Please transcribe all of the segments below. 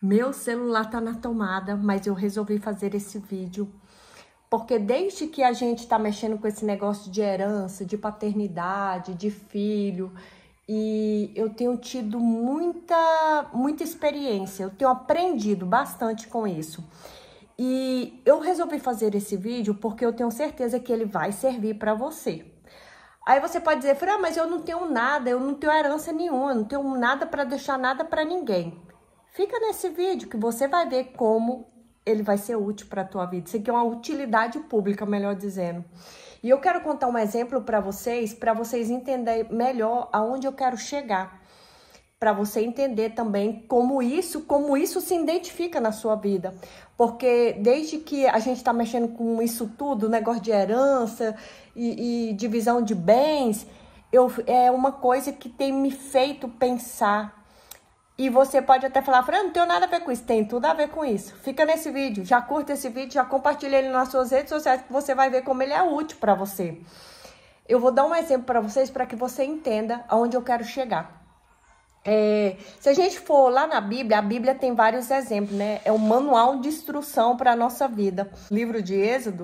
Meu celular tá na tomada, mas eu resolvi fazer esse vídeo porque desde que a gente tá mexendo com esse negócio de herança, de paternidade, de filho, e eu tenho tido muita experiência, eu tenho aprendido bastante com isso. E eu resolvi fazer esse vídeo porque eu tenho certeza que ele vai servir para você. Aí você pode dizer, Fran, mas eu não tenho nada, eu não tenho herança nenhuma, eu não tenho nada para deixar nada para ninguém. Fica nesse vídeo que você vai ver como ele vai ser útil para a tua vida. Isso aqui é uma utilidade pública, melhor dizendo. E eu quero contar um exemplo para vocês entenderem melhor aonde eu quero chegar. Para você entender também como isso se identifica na sua vida. Porque desde que a gente está mexendo com isso tudo, negócio de herança e divisão de bens, é uma coisa que tem me feito pensar. E você pode até falar, Fran, não tenho nada a ver com isso. Tem tudo a ver com isso. Fica nesse vídeo, já curta esse vídeo, já compartilha ele nas suas redes sociais, que você vai ver como ele é útil para você. Eu vou dar um exemplo para vocês, para que você entenda aonde eu quero chegar. Se a gente for lá na Bíblia, a Bíblia tem vários exemplos, né? É um manual de instrução para a nossa vida. Livro de Êxodo,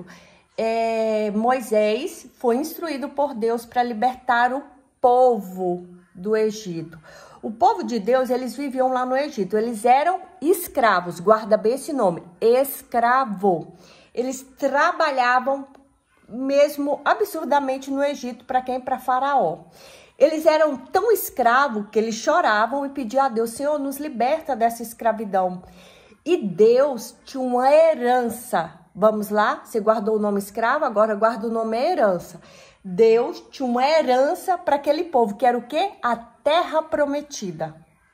Moisés foi instruído por Deus para libertar o povo do Egito. O povo de Deus, eles viviam lá no Egito, eles eram escravos, guarda bem esse nome, escravo. Eles trabalhavam mesmo absurdamente no Egito, para quem? Para Faraó. Eles eram tão escravos que eles choravam e pediam a Deus, Senhor, nos liberta dessa escravidão. E Deus tinha uma herança. Vamos lá? Você guardou o nome escravo, agora guarda o nome herança. Deus tinha uma herança para aquele povo, que era o quê? A terra prometida.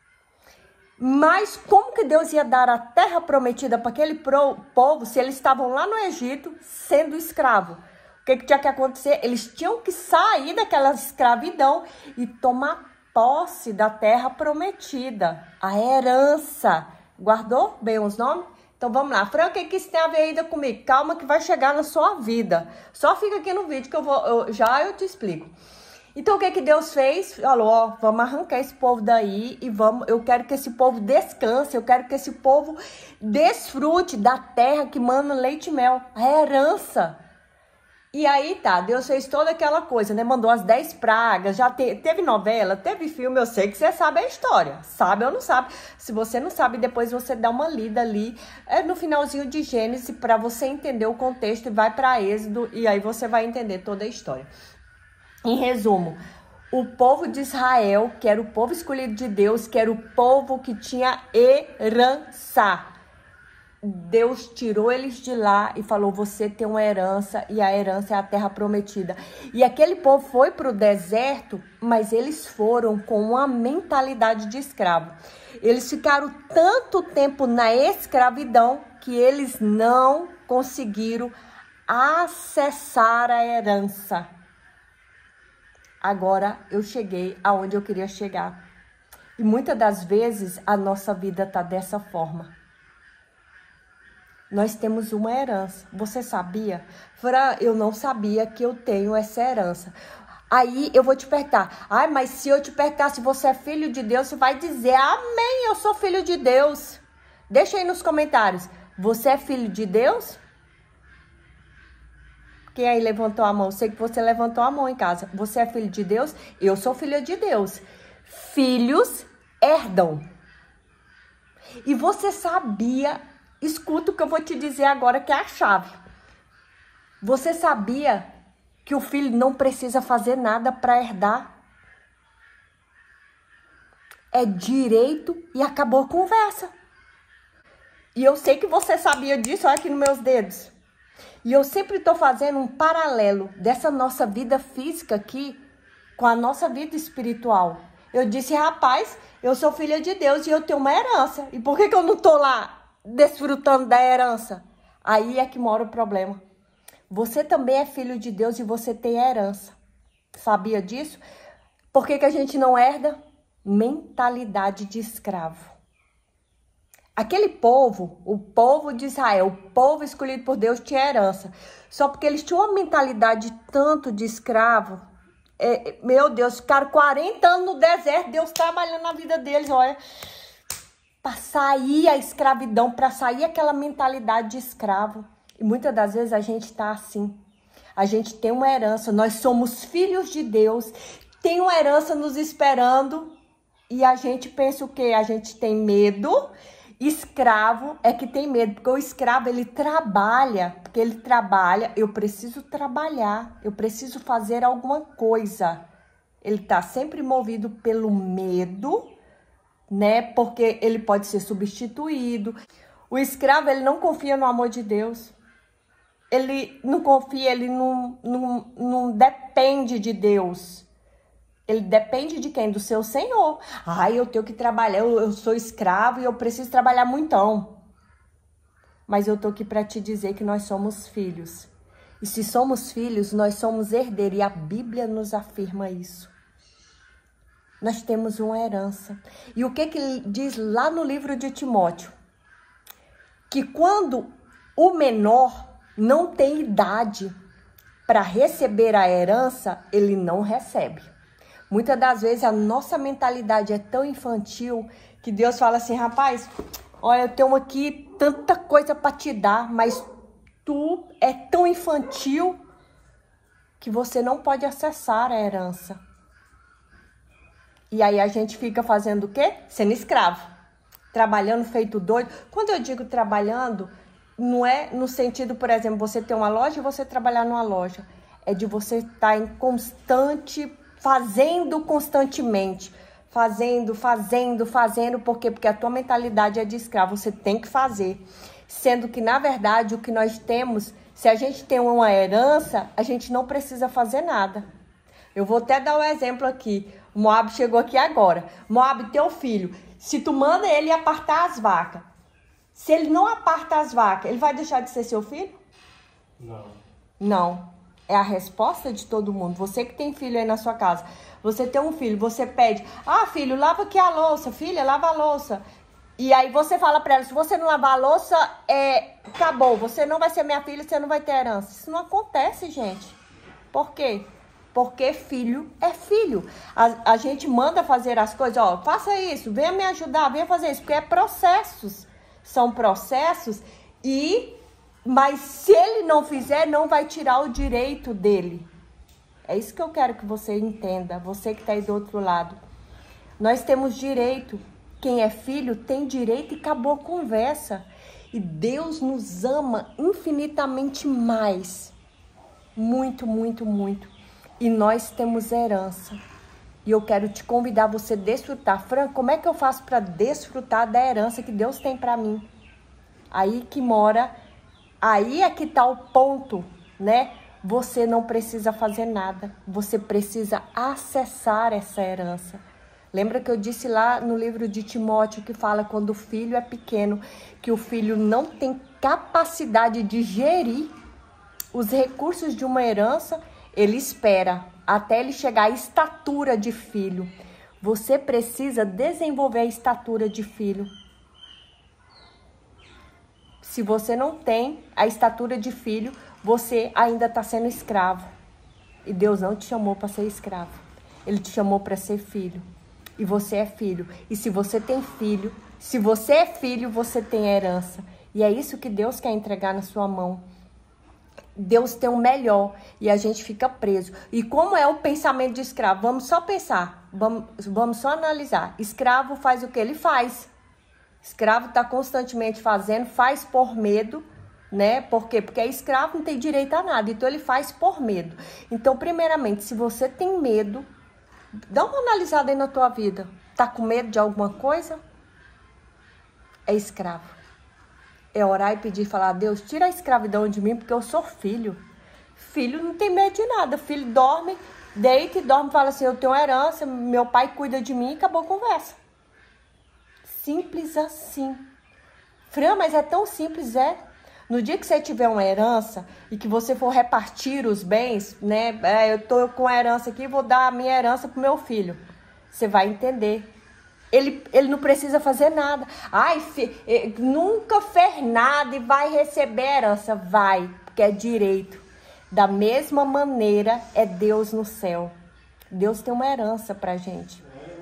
Mas como que Deus ia dar a terra prometida para aquele povo se eles estavam lá no Egito sendo escravos? O que tinha que acontecer? Eles tinham que sair daquela escravidão e tomar posse da terra prometida, a herança. Guardou bem os nomes? Então vamos lá. Fran, o que isso tem a ver ainda comigo? Calma que vai chegar na sua vida. Só fica aqui no vídeo que eu te explico. Então o que Deus fez? Falou, ó, vamos arrancar esse povo daí e eu quero que esse povo descanse, eu quero que esse povo desfrute da terra que mana leite e mel, a herança. E aí tá, Deus fez toda aquela coisa, né? Mandou as 10 pragas, já teve novela, teve filme, eu sei que você sabe a história. Sabe ou não sabe? Se você não sabe, depois você dá uma lida ali no finalzinho de Gênesis para você entender o contexto e vai para Êxodo e aí você vai entender toda a história. Em resumo, o povo de Israel, que era o povo escolhido de Deus, que era o povo que tinha herança. Deus tirou eles de lá e falou, você tem uma herança e a herança é a terra prometida. E aquele povo foi para o deserto, mas eles foram com uma mentalidade de escravo. Eles ficaram tanto tempo na escravidão que eles não conseguiram acessar a herança. Agora eu cheguei aonde eu queria chegar. E muitas das vezes a nossa vida está dessa forma. Nós temos uma herança. Você sabia? Fran, eu não sabia que eu tenho essa herança. Aí eu vou te perguntar. Ai, mas se eu te perguntar se você é filho de Deus, você vai dizer, amém, eu sou filho de Deus. Deixa aí nos comentários. Você é filho de Deus? Quem aí levantou a mão? Eu sei que você levantou a mão em casa. Você é filho de Deus? Eu sou filha de Deus. Filhos herdam. E você sabia... Escuta o que eu vou te dizer agora, que é a chave. Você sabia que o filho não precisa fazer nada para herdar? É direito e acabou a conversa. E eu sei que você sabia disso, olha aqui nos meus dedos. E eu sempre estou fazendo um paralelo dessa nossa vida física aqui com a nossa vida espiritual. Eu disse, rapaz, eu sou filha de Deus e eu tenho uma herança. E por que eu não estou lá desfrutando da herança? Aí é que mora o problema. Você também é filho de Deus e você tem herança. Sabia disso? Por que a gente não herda? Mentalidade de escravo. Aquele povo, o povo de Israel, o povo escolhido por Deus, tinha herança. Só porque eles tinham uma mentalidade tanto de escravo. Meu Deus, ficaram 40 anos no deserto, Deus trabalhando na vida deles, olha. para sair a escravidão, para sair aquela mentalidade de escravo. E muitas das vezes a gente está assim. A gente tem uma herança, nós somos filhos de Deus, tem uma herança nos esperando e a gente pensa o quê? A gente tem medo. Escravo é que tem medo, porque o escravo ele trabalha, porque ele trabalha, eu preciso trabalhar, eu preciso fazer alguma coisa. Ele está sempre movido pelo medo, né? Porque ele pode ser substituído. O escravo, ele não confia no amor de Deus. Ele não confia, ele não depende de Deus. Ele depende de quem? Do seu Senhor. Ai, eu tenho que trabalhar, eu sou escravo e eu preciso trabalhar muitão. Mas eu tô aqui para te dizer que nós somos filhos. E se somos filhos, nós somos herdeiros. E a Bíblia nos afirma isso. Nós temos uma herança. E o que diz lá no livro de Timóteo? Que quando o menor não tem idade para receber a herança, ele não recebe. Muitas das vezes a nossa mentalidade é tão infantil que Deus fala assim, rapaz, olha, eu tenho aqui tanta coisa para te dar, mas tu é tão infantil que você não pode acessar a herança. E aí a gente fica fazendo o quê? Sendo escravo, trabalhando feito doido. Quando eu digo trabalhando, não é no sentido, por exemplo, você ter uma loja e você trabalhar numa loja. É de você estar em constante, fazendo constantemente. Fazendo. Por quê? Porque a tua mentalidade é de escravo. Você tem que fazer. Sendo que, na verdade, o que nós temos, se a gente tem uma herança, a gente não precisa fazer nada. Eu vou até dar um exemplo aqui. O Moab chegou aqui agora. Moab, teu filho, se tu manda ele apartar as vacas, se ele não aparta as vacas, ele vai deixar de ser seu filho? Não. Não. É a resposta de todo mundo. Você que tem filho aí na sua casa. Você tem um filho, você pede, filho, lava aqui a louça. Filha, lava a louça. E aí você fala pra ela, se você não lavar a louça, acabou. Você não vai ser minha filha, você não vai ter herança. Isso não acontece, gente. Por quê? Porque filho é filho. A gente manda fazer as coisas, faça isso, venha me ajudar, venha fazer isso. Porque é processos. São processos, mas se ele não fizer, não vai tirar o direito dele. É isso que eu quero que você entenda, você que está aí do outro lado. Nós temos direito. Quem é filho tem direito e acabou a conversa. E Deus nos ama infinitamente mais. Muito, muito, muito. E nós temos herança. E eu quero te convidar a você desfrutar. Fran, como é que eu faço para desfrutar da herança que Deus tem para mim? Aí que mora, aí é que tá o ponto, né? Você não precisa fazer nada. Você precisa acessar essa herança. Lembra que eu disse lá no livro de Timóteo que fala quando o filho é pequeno, que o filho não tem capacidade de gerir os recursos de uma herança, ele espera até ele chegar à estatura de filho. Você precisa desenvolver a estatura de filho. Se você não tem a estatura de filho, você ainda está sendo escravo. E Deus não te chamou para ser escravo. Ele te chamou para ser filho. E você é filho. E se você tem filho, se você é filho, você tem herança. E é isso que Deus quer entregar na sua mão. Deus tem o melhor e a gente fica preso. E como é o pensamento de escravo? Vamos só pensar, vamos só analisar. Escravo faz o que ele faz. Escravo está constantemente fazendo, faz por medo, né? Por quê? Porque escravo não tem direito a nada, então ele faz por medo. Então, primeiramente, se você tem medo, dá uma analisada aí na tua vida. Tá com medo de alguma coisa? É escravo. É orar e pedir, falar, Deus, tira a escravidão de mim, porque eu sou filho. Filho não tem medo de nada. Filho dorme, deita e dorme, fala assim, eu tenho herança, meu pai cuida de mim e acabou a conversa. Simples assim. Fran, mas é tão simples, é? No dia que você tiver uma herança e que você for repartir os bens, né? Eu tô com a herança aqui, vou dar a minha herança pro meu filho. Você vai entender. Ele não precisa fazer nada. Nunca fez nada e vai receber herança. Vai, porque é direito. Da mesma maneira, é Deus no céu. Deus tem uma herança pra gente.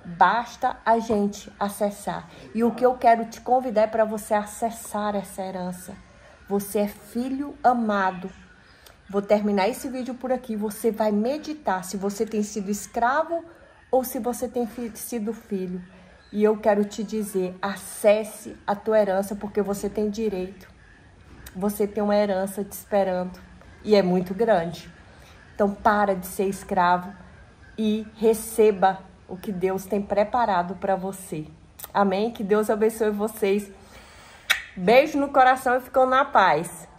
Basta a gente acessar. E o que eu quero te convidar é para você acessar essa herança. Você é filho amado. Vou terminar esse vídeo por aqui. Você vai meditar se você tem sido escravo ou se você tem sido filho. E eu quero te dizer, acesse a tua herança porque você tem direito. Você tem uma herança te esperando e é muito grande. Então para de ser escravo e receba o que Deus tem preparado para você. Amém? Que Deus abençoe vocês. Beijo no coração e ficam na paz.